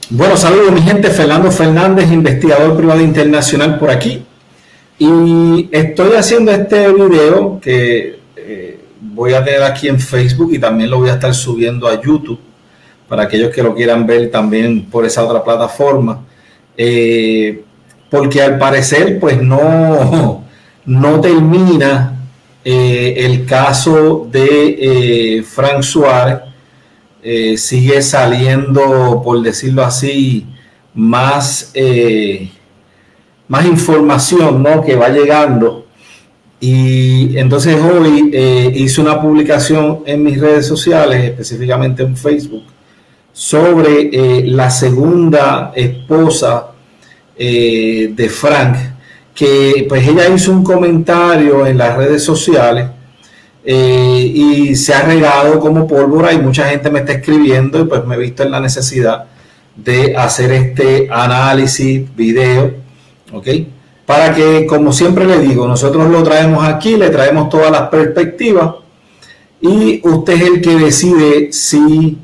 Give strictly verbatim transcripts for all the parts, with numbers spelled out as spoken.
Bueno, saludos mi gente, Fernando Fernández, investigador privado internacional por aquí. Y estoy haciendo este video que eh, voy a tener aquí en Facebook y también lo voy a estar subiendo a YouTube para aquellos que lo quieran ver también por esa otra plataforma. Eh, porque al parecer pues no, no termina eh, el caso de eh, Frank Suárez. Eh, sigue saliendo, por decirlo así, más, eh, más información, ¿no?, que va llegando. Y entonces hoy eh, hice una publicación en mis redes sociales, específicamente en Facebook, sobre eh, la segunda esposa eh, de Frank, que pues ella hizo un comentario en las redes sociales. Eh, y se ha regado como pólvora y mucha gente me está escribiendo y pues me he visto en la necesidad de hacer este análisis video, ¿ok? Para que, como siempre le digo, nosotros lo traemos aquí, le traemos todas las perspectivas y usted es el que decide si,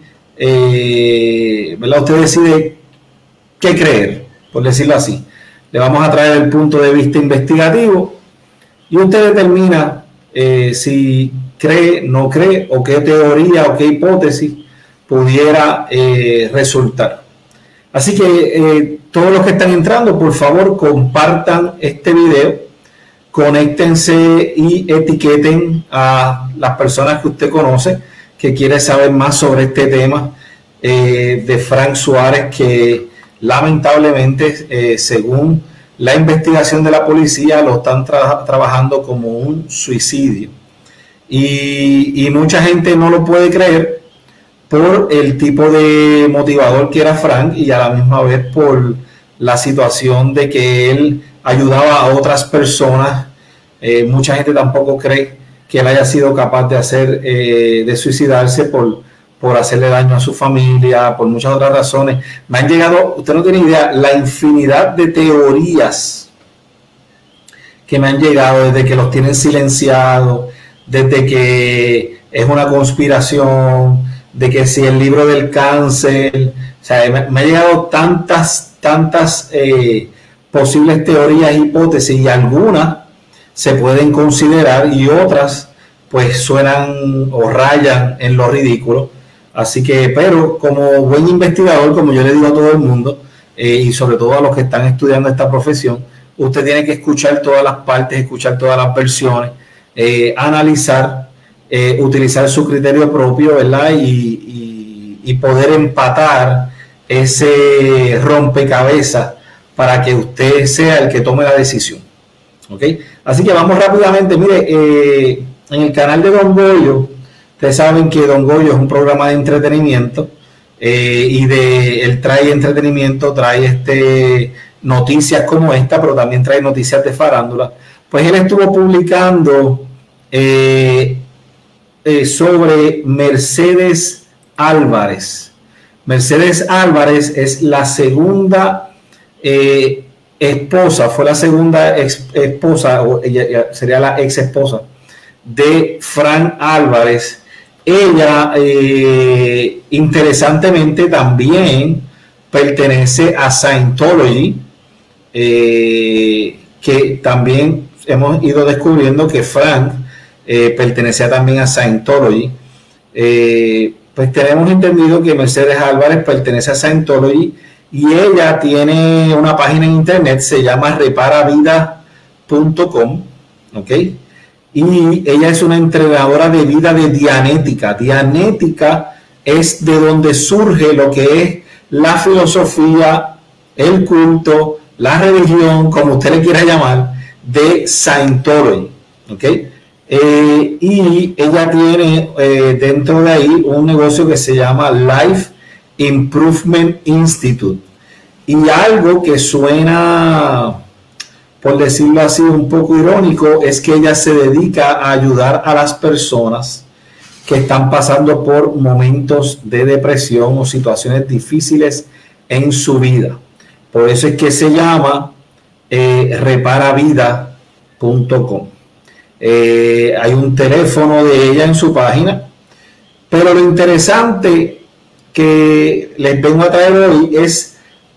eh, ¿verdad? Usted decide qué creer, por decirlo así. Le vamos a traer el punto de vista investigativo y usted determina Eh, si cree, no cree, o qué teoría o qué hipótesis pudiera eh, resultar. Así que eh, todos los que están entrando, por favor, compartan este video, conéctense y etiqueten a las personas que usted conoce, que quiere saber más sobre este tema eh, de Frank Suárez, que lamentablemente, eh, según la investigación de la policía, lo están tra trabajando como un suicidio. Y, y mucha gente no lo puede creer por el tipo de motivador que era Frank y a la misma vez por la situación de que él ayudaba a otras personas. Eh, mucha gente tampoco cree que él haya sido capaz de hacer, eh, de suicidarse por, por hacerle daño a su familia, por muchas otras razones. Me han llegado, usted no tiene idea, la infinidad de teorías que me han llegado desde que los tienen silenciados, desde que es una conspiración, de que si el libro del cáncer, o sea, me, me han llegado tantas, tantas eh, posibles teorías, hipótesis, y algunas se pueden considerar y otras pues suenan o rayan en lo ridículo. Así que, pero como buen investigador, como yo le digo a todo el mundo, eh, y sobre todo a los que están estudiando esta profesión, usted tiene que escuchar todas las partes, escuchar todas las versiones, eh, analizar, eh, utilizar su criterio propio, ¿verdad? Y, y, y poder empatar ese rompecabezas para que usted sea el que tome la decisión. ¿Ok? Así que vamos rápidamente. Mire, eh, en el canal de Don Goyo, ustedes saben que Don Goyo es un programa de entretenimiento eh, y de él trae entretenimiento, trae este, noticias como esta, pero también trae noticias de farándula. Pues él estuvo publicando eh, eh, sobre Mercedes Álvarez. Mercedes Álvarez es la segunda eh, esposa, fue la segunda ex, esposa, o ella, ella sería la ex esposa de Frank Álvarez. Ella, eh, interesantemente, también pertenece a Scientology, eh, que también hemos ido descubriendo que Frank eh, pertenecía también a Scientology. Eh, pues tenemos entendido que Mercedes Álvarez pertenece a Scientology y ella tiene una página en internet, se llama repara vida punto com, ¿ok? Y ella es una entrenadora de vida de Dianética. Dianética es de donde surge lo que es la filosofía, el culto, la religión, como usted le quiera llamar, de Scientology. ¿Okay? Eh, y ella tiene eh, dentro de ahí un negocio que se llama Life Improvement Institute. Y algo que suena, por decirlo así, un poco irónico, es que ella se dedica a ayudar a las personas que están pasando por momentos de depresión o situaciones difíciles en su vida. Por eso es que se llama eh, repara vida punto com. Eh, hay un teléfono de ella en su página, pero lo interesante que les vengo a traer hoy es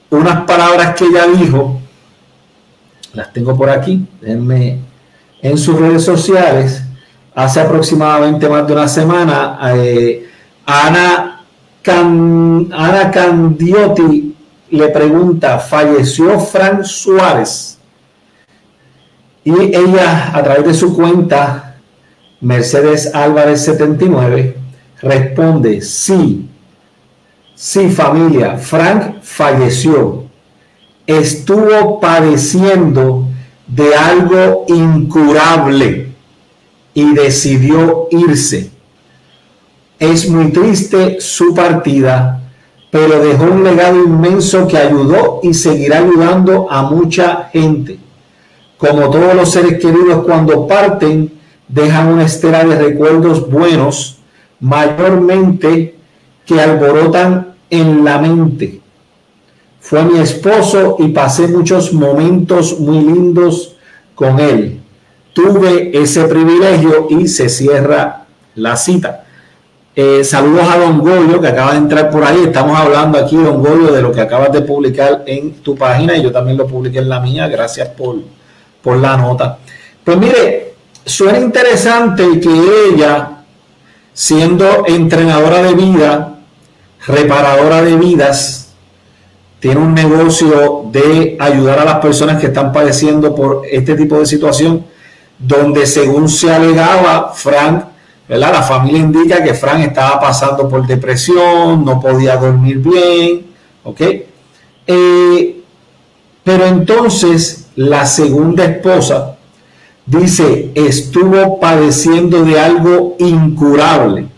unas palabras que ella dijo, las tengo por aquí, déjenme, en sus redes sociales, hace aproximadamente más de una semana, eh, Ana, Can, Ana Candiotti le pregunta, ¿falleció Frank Suárez? Y ella, a través de su cuenta, Mercedes Álvarez setenta y nueve, responde, sí, sí familia, Frank falleció, estuvo padeciendo de algo incurable y decidió irse. Es muy triste su partida, pero dejó un legado inmenso que ayudó y seguirá ayudando a mucha gente. Como todos los seres queridos cuando parten, dejan una estela de recuerdos buenos, mayormente que alborotan en la mente. Fue mi esposo y pasé muchos momentos muy lindos con él. Tuve ese privilegio y se cierra la cita. Eh, saludos a Don Goyo, que acaba de entrar por ahí. Estamos hablando aquí, Don Goyo, de lo que acabas de publicar en tu página y yo también lo publiqué en la mía. Gracias por, por la nota. Pues mire, suena interesante que ella, siendo entrenadora de vida, reparadora de vidas, tiene un negocio de ayudar a las personas que están padeciendo por este tipo de situación, donde según se alegaba, Frank, ¿verdad? La familia indica que Frank estaba pasando por depresión, no podía dormir bien, ¿ok? Eh, pero entonces la segunda esposa dice, estuvo padeciendo de algo incurable,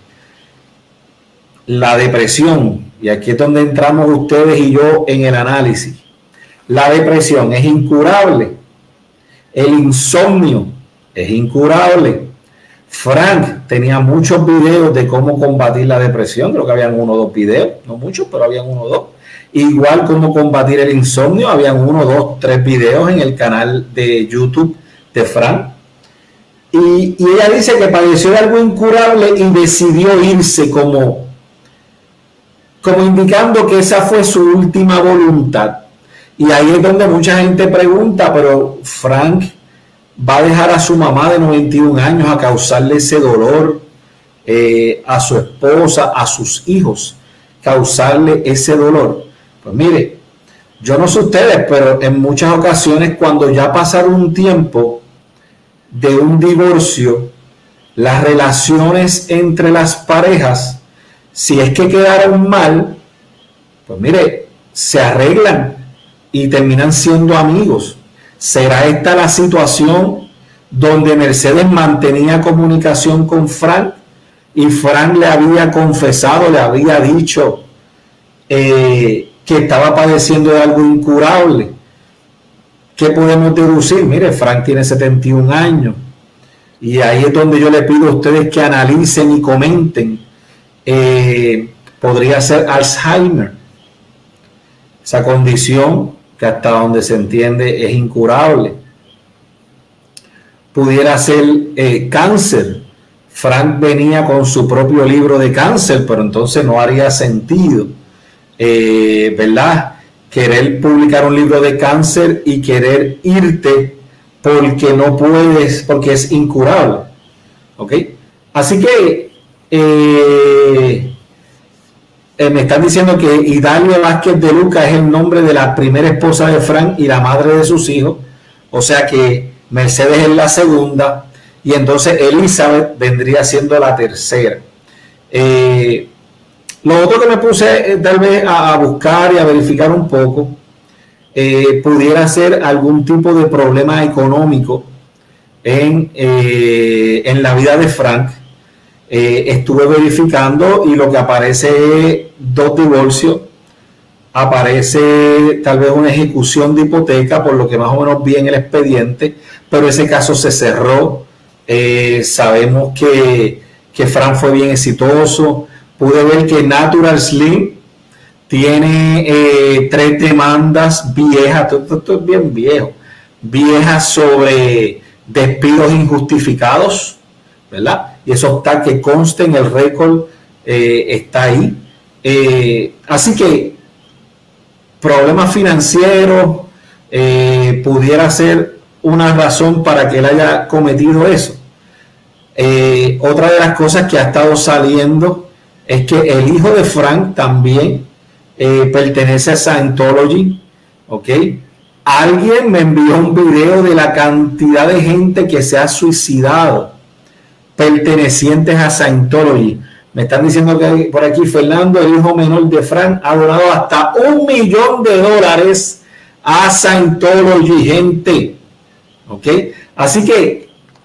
la depresión, y aquí es donde entramos ustedes y yo en el análisis. La depresión es incurable, el insomnio es incurable. Frank tenía muchos videos de cómo combatir la depresión, creo que habían uno o dos videos, no muchos, pero habían uno o dos. Igual cómo combatir el insomnio, habían uno, dos, tres videos en el canal de YouTube de Frank. Y, y ella dice que padeció de algo incurable y decidió irse como, como indicando que esa fue su última voluntad. Y ahí es donde mucha gente pregunta, pero Frank va a dejar a su mamá de noventa y un años a causarle ese dolor, eh, a su esposa, a sus hijos, causarle ese dolor. Pues mire, yo no sé ustedes, pero en muchas ocasiones cuando ya pasaron un tiempo de un divorcio, las relaciones entre las parejas, si es que quedaron mal, pues mire, se arreglan y terminan siendo amigos. ¿Será esta la situación donde Mercedes mantenía comunicación con Frank y Frank le había confesado, le había dicho eh, que estaba padeciendo de algo incurable? ¿Qué podemos deducir? Mire, Frank tiene setenta y un años y ahí es donde yo le pido a ustedes que analicen y comenten. Eh, podría ser Alzheimer, esa condición que hasta donde se entiende es incurable. Pudiera ser eh, cáncer. Frank venía con su propio libro de cáncer, pero entonces no haría sentido, eh, ¿verdad? Querer publicar un libro de cáncer y querer irte porque no puedes, porque es incurable. ¿Ok? Así que eh, Eh, me están diciendo que Idalia Vázquez de Luca es el nombre de la primera esposa de Frank y la madre de sus hijos, o sea que Mercedes es la segunda y entonces Elizabeth vendría siendo la tercera. Eh, lo otro que me puse eh, tal vez a, a buscar y a verificar un poco, eh, pudiera ser algún tipo de problema económico en, eh, en la vida de Frank. Eh, estuve verificando y lo que aparece es dos divorcios, aparece tal vez una ejecución de hipoteca, por lo que más o menos vi en el expediente, pero ese caso se cerró. Eh, sabemos que, que Frank fue bien exitoso. Pude ver que Natural Slim tiene eh, tres demandas viejas, esto, esto es bien viejo, viejas sobre despidos injustificados, ¿verdad? Y eso está que conste en el récord, eh, está ahí. Eh, así que problemas financieros eh, pudiera ser una razón para que él haya cometido eso. Eh, otra de las cosas que ha estado saliendo es que el hijo de Frank también eh, pertenece a Scientology, ¿ok? Alguien me envió un video de la cantidad de gente que se ha suicidado pertenecientes a Scientology. Me están diciendo que por aquí Fernando, el hijo menor de Frank, ha donado hasta un millón de dólares a Scientology, gente. ¿Ok? Así que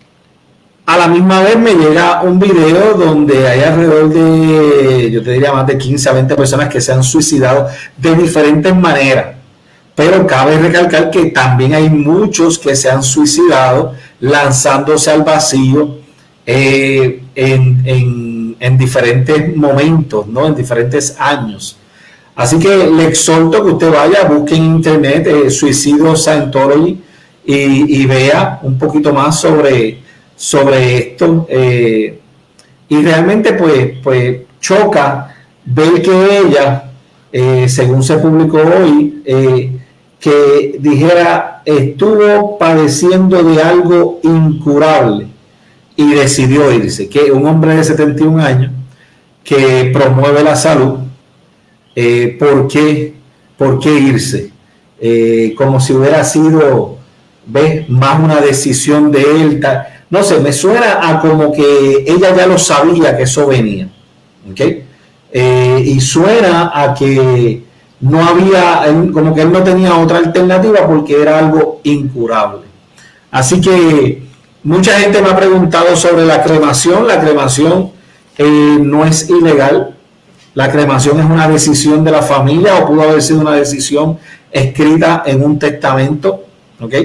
a la misma vez me llega un video donde hay alrededor de, yo te diría, más de quince a veinte personas que se han suicidado de diferentes maneras. Pero cabe recalcar que también hay muchos que se han suicidado lanzándose al vacío eh, en, en, en diferentes momentos, ¿no? En diferentes años. Así que le exhorto que usted vaya, busque en internet eh, Suicidio Scientology y, y vea un poquito más sobre, sobre esto. Eh, y realmente pues, pues choca ver que ella, eh, según se publicó hoy, eh, que dijera estuvo padeciendo de algo incurable y decidió irse, que un hombre de setenta y un años que promueve la salud, eh, ¿por qué, por qué irse? Eh, como si hubiera sido, ¿ves? Más una decisión de él, no sé, me suena a como que ella ya lo sabía que eso venía, ¿ok? Eh, y suena a que no había, como que él no tenía otra alternativa porque era algo incurable. Así que mucha gente me ha preguntado sobre la cremación. La cremación eh, no es ilegal. La cremación es una decisión de la familia o pudo haber sido una decisión escrita en un testamento. ¿Ok?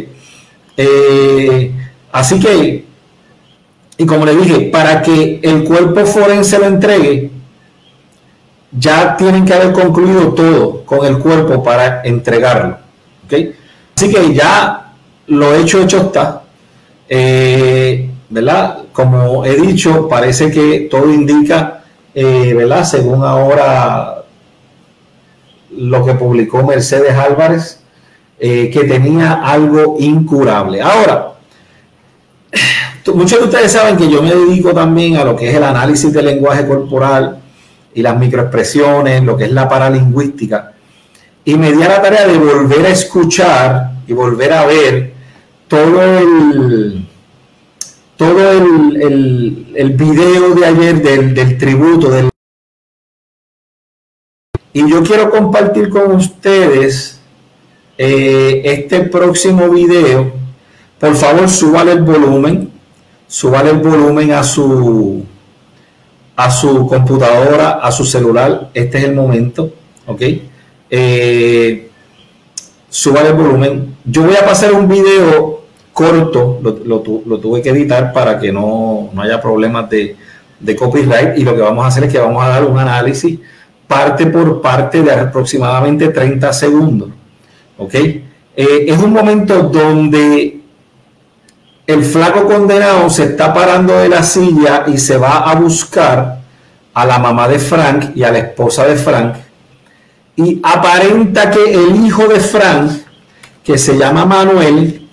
Eh, así que, y como le dije, para que el cuerpo forense lo entregue, ya tienen que haber concluido todo con el cuerpo para entregarlo. ¿Okay? Así que ya lo hecho, hecho está. Eh, ¿verdad? Como he dicho, parece que todo indica, eh, ¿verdad? Según ahora lo que publicó Mercedes Álvarez, eh, que tenía algo incurable. Ahora, muchos de ustedes saben que yo me dedico también a lo que es el análisis del lenguaje corporal y las microexpresiones, lo que es la paralingüística, y me di a la tarea de volver a escuchar y volver a ver todo el todo el, el, el video de ayer del, del tributo del, y yo quiero compartir con ustedes eh, este próximo video. Por favor, súbale el volumen, súbale el volumen a su a su computadora, a su celular. Este es el momento, ¿ok? Eh, súbale el volumen. Yo voy a pasar un video corto, lo, lo, lo tuve que editar para que no, no haya problemas de, de copyright, y lo que vamos a hacer es que vamos a dar un análisis parte por parte de aproximadamente treinta segundos, ¿ok? Eh, es un momento donde el flaco condenado se está parando de la silla y se va a buscar a la mamá de Frank y a la esposa de Frank, y aparenta que el hijo de Frank, que se llama Manuel,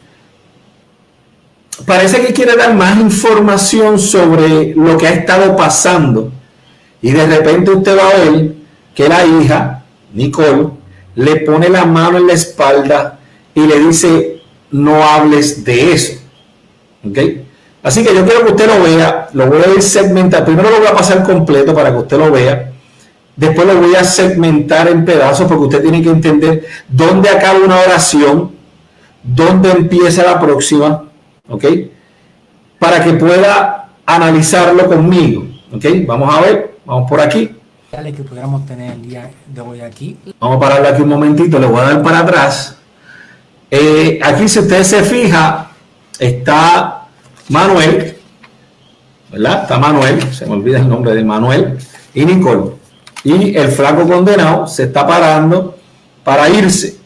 parece que quiere dar más información sobre lo que ha estado pasando, y de repente usted va a ver que la hija, Nicole, le pone la mano en la espalda y le dice: no hables de eso. ¿Okay? Así que yo quiero que usted lo vea. Lo voy a ir segmentar. Primero lo voy a pasar completo para que usted lo vea. Después lo voy a segmentar en pedazos, porque usted tiene que entender dónde acaba una oración, dónde empieza la próxima, ¿ok? Para que pueda analizarlo conmigo, ¿ok? Vamos a ver, vamos por aquí. Que pudiéramos tener el día de hoy aquí. Vamos a pararlo aquí un momentito, le voy a dar para atrás. Eh, aquí, si usted se fija, está Manuel, ¿verdad? Está Manuel, se me olvida el nombre de Manuel, y Nicole. Y el flaco condenado se está parando para irse.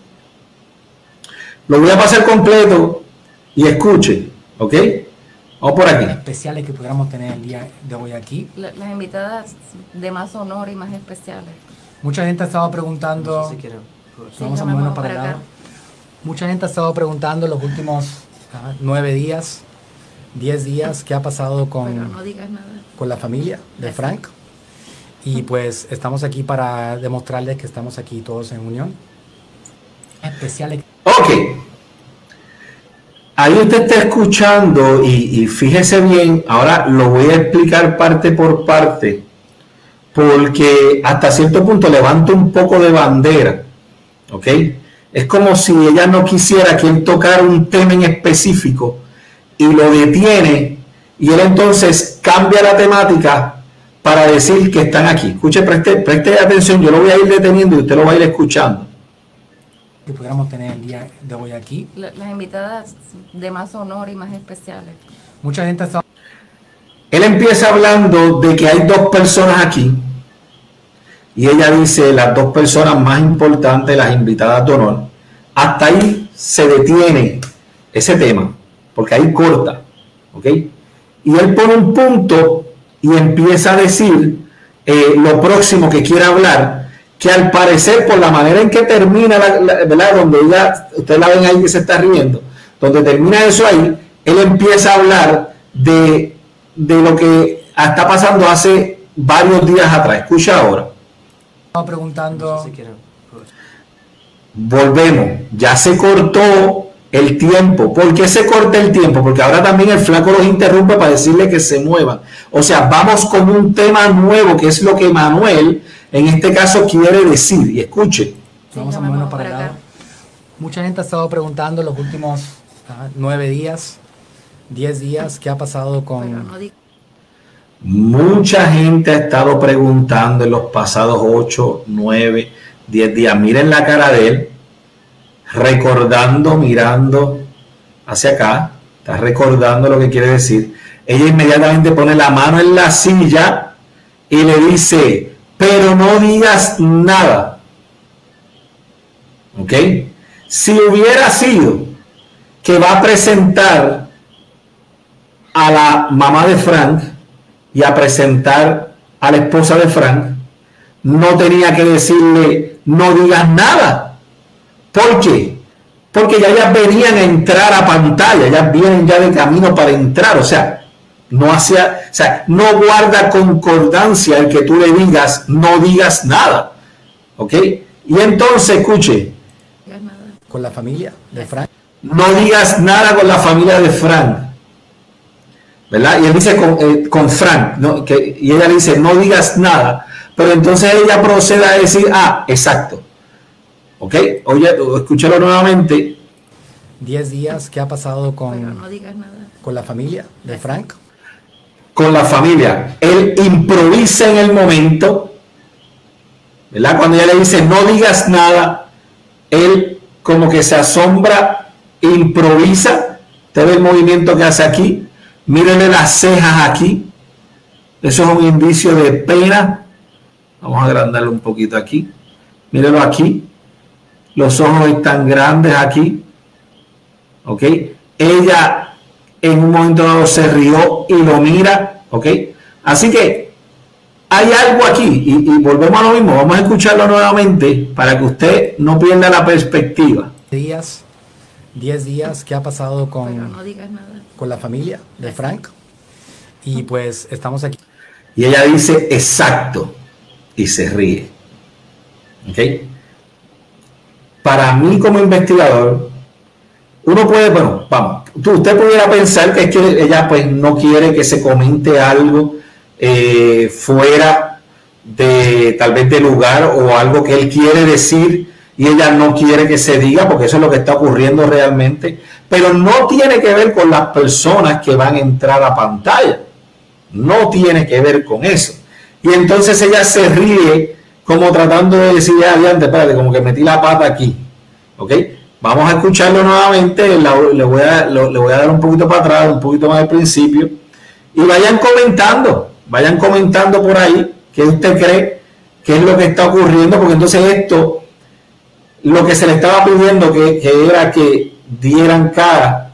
Lo voy a pasar completo y escuche, ¿ok? Vamos por aquí. Especiales que pudiéramos tener el día de hoy aquí. La, las invitadas de más honor y más especiales. Mucha gente estaba preguntando... No sé si quieren Sí, vamos a movernos para acá. Mucha gente ha estado preguntando los últimos uh, nueve días, diez días, qué ha pasado con, no digas nada. con la familia de Frank. Y pues estamos aquí para demostrarles que estamos aquí todos en unión. Especial. Ok. Ahí usted está escuchando y, y fíjese bien, ahora lo voy a explicar parte por parte, porque hasta cierto punto levanto un poco de bandera, ¿ok? Es como si ella no quisiera que él tocara un tema en específico y lo detiene y él entonces cambia la temática para decir que están aquí. Escuche, preste, preste atención, yo lo voy a ir deteniendo y usted lo va a ir escuchando. Que pudiéramos tener el día de hoy aquí. La, las invitadas de más honor y más especiales. Mucha gente está... Él empieza hablando de que hay dos personas aquí y ella dice las dos personas más importantes, las invitadas de honor. Hasta ahí se detiene ese tema, porque ahí corta, ¿ok? Y él pone un punto y empieza a decir eh, lo próximo que quiere hablar, que al parecer por la manera en que termina, la, la, ¿verdad? Donde ella, ustedes la ven ahí que se está riendo, donde termina eso ahí, él empieza a hablar de, de lo que está pasando hace varios días atrás. Escucha ahora. Estaba preguntando... No sé si quieren. Volvemos, ya se cortó el tiempo. ¿Por qué se corta el tiempo? Porque ahora también el flaco los interrumpe para decirle que se muevan. O sea, vamos con un tema nuevo, que es lo que Manuel en este caso quiere decir. Y escuche. Sí, vamos a movernos para acá. Mucha gente ha estado preguntando los últimos uh, nueve días, diez días, qué ha pasado con... No Mucha gente ha estado preguntando en los pasados ocho, nueve, diez días. Miren la cara de él, recordando, mirando hacia acá. Está recordando lo que quiere decir. Ella inmediatamente pone la mano en la silla y le dice, pero no digas nada. ¿Ok? Si hubiera sido que va a presentar a la mamá de Frank y a presentar a la esposa de Frank, no tenía que decirle no digas nada. ¿Por qué? Porque ya ellas venían a entrar a pantalla, ellas vienen ya de camino para entrar, o sea, no hacía, o sea, no guarda concordancia el que tú le digas no digas nada. ¿Ok? Y entonces, escuche, con la familia de Frank. No digas nada con la familia de Frank, ¿verdad? Y él dice con, eh, con Frank, ¿no? Que, y ella le dice, no digas nada. Pero entonces ella procede a decir, ah, exacto. ¿Ok? Oye, escúchalo nuevamente. Diez días, ¿qué ha pasado con, Pero no digas nada. con la familia de Frank? Con la familia. Él improvisa en el momento, ¿verdad? Cuando ella le dice, no digas nada, él como que se asombra, improvisa. Usted ve el movimiento que hace aquí. Mírenle las cejas aquí. Eso es un indicio de pena. Vamos a agrandarlo un poquito aquí. Mírenlo aquí. Los ojos están grandes aquí. ¿Ok? Ella en un momento dado se rió y lo mira. ¿Ok? Así que hay algo aquí. Y, y volvemos a lo mismo. Vamos a escucharlo nuevamente para que usted no pierda la perspectiva. Días, diez días, ¿qué ha pasado con, Pero no digas nada. con la familia de Frank? Y pues estamos aquí. Y ella dice, exacto. Y se ríe. ¿Ok? Para mí como investigador, uno puede, bueno, vamos, usted pudiera pensar que es que ella pues no quiere que se comente algo eh, fuera de tal vez de lugar o algo que él quiere decir y ella no quiere que se diga porque eso es lo que está ocurriendo realmente, pero no tiene que ver con las personas que van a entrar a pantalla, no tiene que ver con eso. Y entonces ella se ríe como tratando de decir, ya, adelante, espérate, como que metí la pata aquí. ¿Ok? Vamos a escucharlo nuevamente, la, le, voy a, lo, le voy a dar un poquito para atrás, un poquito más al principio. Y vayan comentando, vayan comentando por ahí qué usted cree que es lo que está ocurriendo, porque entonces esto, lo que se le estaba pidiendo que, que era que dieran cara,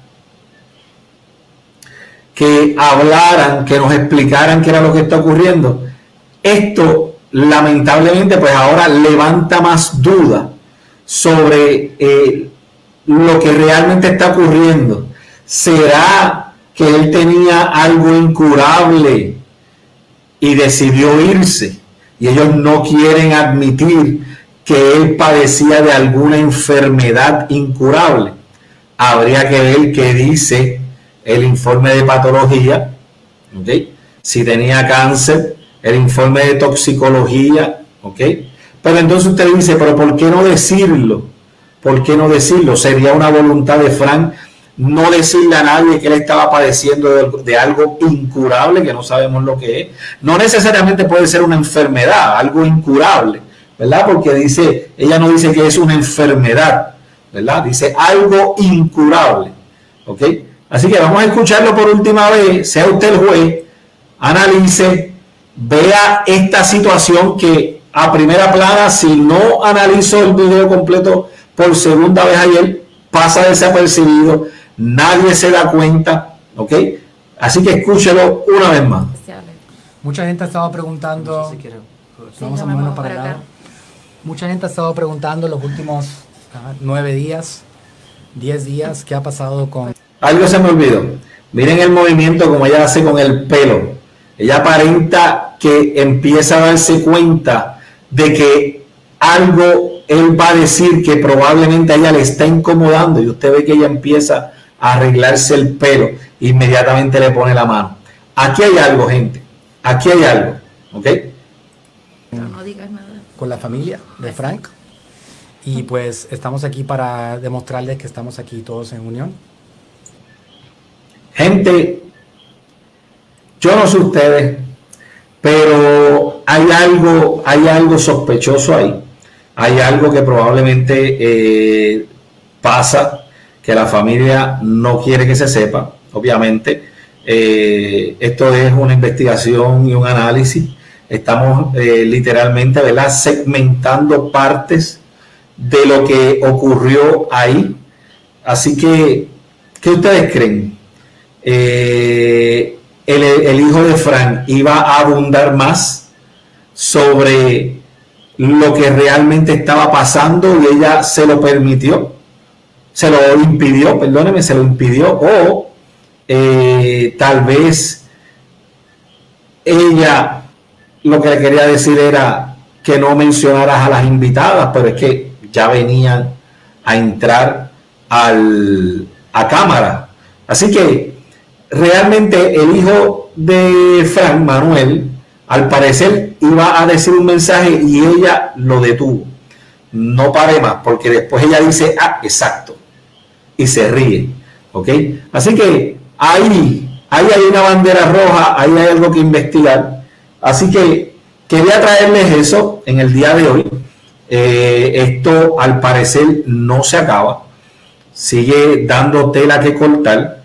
que hablaran, que nos explicaran qué era lo que está ocurriendo. Esto lamentablemente pues ahora levanta más duda sobre eh, lo que realmente está ocurriendo. ¿Será que él tenía algo incurable y decidió irse? Y ellos no quieren admitir que él padecía de alguna enfermedad incurable. Habría que ver qué dice el informe de patología, ¿okay? Si tenía cáncer, el informe de toxicología, ¿ok? Pero entonces usted dice, pero ¿por qué no decirlo? ¿Por qué no decirlo? Sería una voluntad de Frank no decirle a nadie que él estaba padeciendo de, de algo incurable, que no sabemos lo que es. No necesariamente puede ser una enfermedad, algo incurable, ¿verdad? Porque dice, ella no dice que es una enfermedad, ¿verdad? Dice algo incurable, ¿ok? Así que vamos a escucharlo por última vez, sea usted el juez, analice, vea esta situación que a primera plana, si no analizo el video completo por segunda vez ayer, pasa desapercibido, nadie se da cuenta, ¿ok? Así que escúchelo una vez más. Mucha gente ha estado preguntando, no sé si quiere, vamos a movernos para el lado. Mucha gente ha estado preguntando los últimos uh, nueve días, diez días, ¿qué ha pasado con...? Algo se me olvidó. Miren el movimiento como ella hace con el pelo. Ella aparenta que empieza a darse cuenta de que algo él va a decir que probablemente a ella le está incomodando, y usted ve que ella empieza a arreglarse el pelo, inmediatamente le pone la mano. Aquí hay algo, gente, aquí hay algo, ¿ok? No, no digas nada. Con la familia de Frank, y pues estamos aquí para demostrarles que estamos aquí todos en unión. Gente, yo no sé ustedes, pero hay algo, hay algo sospechoso ahí. Hay algo que probablemente eh, pasa, que la familia no quiere que se sepa, obviamente. Eh, esto es una investigación y un análisis. Estamos eh, literalmente, ¿verdad?, segmentando partes de lo que ocurrió ahí. Así que, ¿qué ustedes creen? Eh, el, el hijo de Frank iba a abundar más sobre lo que realmente estaba pasando y ella se lo permitió, se lo impidió, perdóneme, se lo impidió, o eh, tal vez ella lo que le quería decir era que no mencionaras a las invitadas, pero es que ya venían a entrar al, a cámara. Así que realmente el hijo de Frank, Manuel, al parecer iba a decir un mensaje y ella lo detuvo. No pare más, porque después ella dice, ah, exacto, y se ríe, ¿ok? Así que ahí, ahí hay una bandera roja, ahí hay algo que investigar. Así que quería traerles eso en el día de hoy. Eh, esto al parecer no se acaba, sigue dando tela que cortar.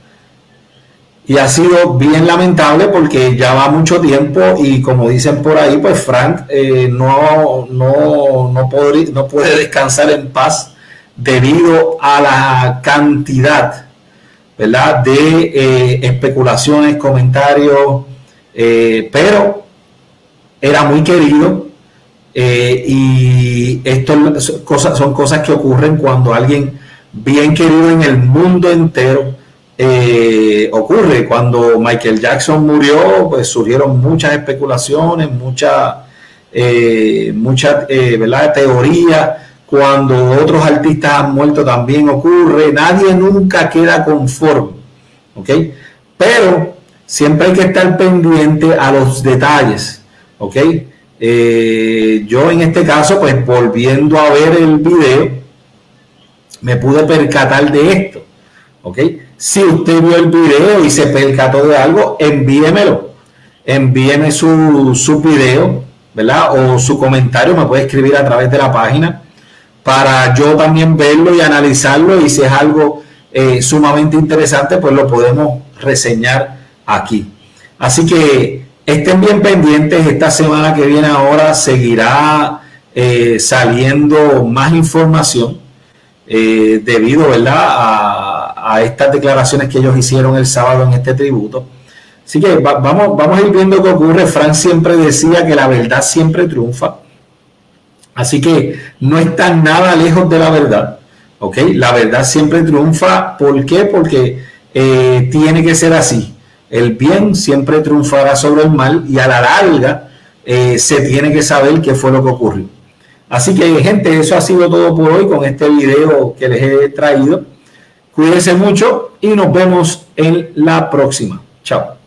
Y ha sido bien lamentable porque ya va mucho tiempo y, como dicen por ahí, pues Frank eh, no, no, no, podría, no puede descansar en paz debido a la cantidad, ¿verdad?, de eh, especulaciones, comentarios, eh, pero era muy querido eh, y esto son cosas, son cosas que ocurren cuando alguien bien querido en el mundo entero Eh, ocurre. Cuando Michael Jackson murió, pues surgieron muchas especulaciones, muchas eh, mucha, eh, ¿verdad?, teorías. Cuando otros artistas han muerto también ocurre. Nadie nunca queda conforme, ¿ok? Pero siempre hay que estar pendiente a los detalles, ¿ok? Eh, yo en este caso, pues volviendo a ver el video, me pude percatar de esto, ¿ok? Si usted vio el video y se percató de algo, envíemelo. Envíeme su, su video, ¿verdad?, o su comentario, me puede escribir a través de la página para yo también verlo y analizarlo, y si es algo eh, sumamente interesante, pues lo podemos reseñar aquí. Así que estén bien pendientes. Esta semana que viene ahora seguirá eh, saliendo más información eh, debido, ¿verdad?, a, a estas declaraciones que ellos hicieron el sábado en este tributo. Así que va, vamos, vamos a ir viendo qué ocurre. Frank siempre decía que la verdad siempre triunfa. Así que no está nada lejos de la verdad, ¿ok? La verdad siempre triunfa. ¿Por qué? Porque eh, tiene que ser así. El bien siempre triunfará sobre el mal y a la larga eh, se tiene que saber qué fue lo que ocurrió. Así que, gente, eso ha sido todo por hoy con este video que les he traído. Cuídense mucho y nos vemos en la próxima. Chao.